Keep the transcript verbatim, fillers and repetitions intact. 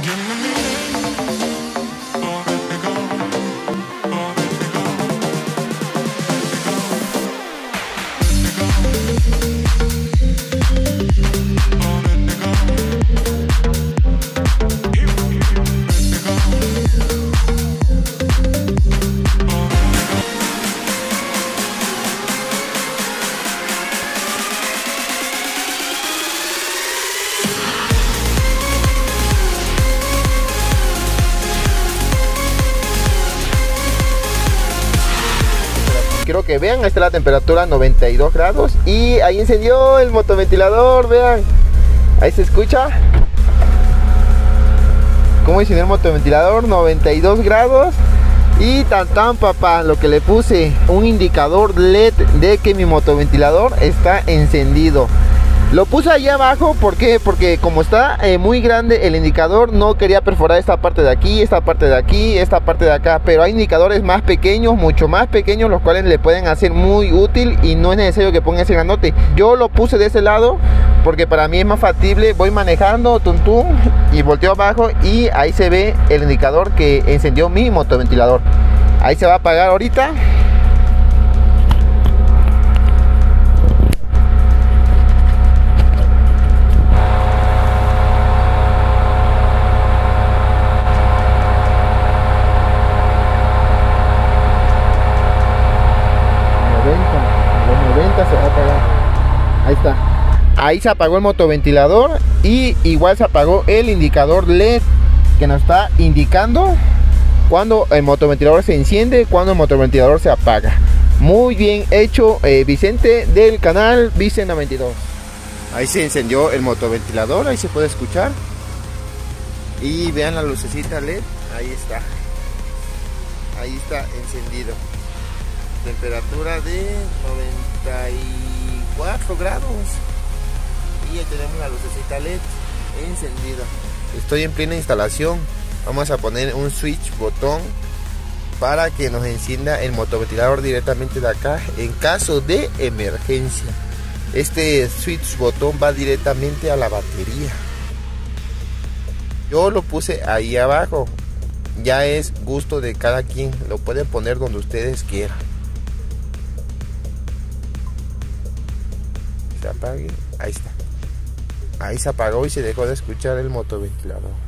Quiero que vean, ahí está la temperatura, noventa y dos grados, y ahí encendió el motoventilador, vean, ahí se escucha cómo encendió el motoventilador, noventa y dos grados. Y tan tan papá, lo que le puse, un indicador L E D de que mi motoventilador está encendido. Lo puse allá abajo, ¿por qué? Porque como está eh, muy grande el indicador, no quería perforar esta parte de aquí, esta parte de aquí, esta parte de acá. Pero hay indicadores más pequeños, mucho más pequeños, los cuales le pueden hacer muy útil y no es necesario que ponga ese grandote. Yo lo puse de ese lado porque para mí es más factible. Voy manejando, tum tum, y volteo abajo y ahí se ve el indicador que encendió mi motoventilador. Ahí se va a apagar ahorita. Se va a apagar. Ahí está. Ahí se apagó el motoventilador y igual se apagó el indicador L E D que nos está indicando cuando el motoventilador se enciende, cuando el motoventilador se apaga. Muy bien hecho, eh, Vicente del canal Vice noventa y dos. Ahí se encendió el motoventilador, ahí se puede escuchar. Y vean la lucecita L E D, ahí está. Ahí está encendido. Temperatura de noventa y cuatro grados y ya tenemos la lucecita L E D encendida. Estoy en plena instalación. Vamos a poner un switch botón para que nos encienda el motoventilador directamente de acá en caso de emergencia. Este switch botón va directamente a la batería. Yo lo puse ahí abajo, ya es gusto de cada quien, lo pueden poner donde ustedes quieran. Se apague, ahí está, ahí se apagó y se dejó de escuchar el motoventilador.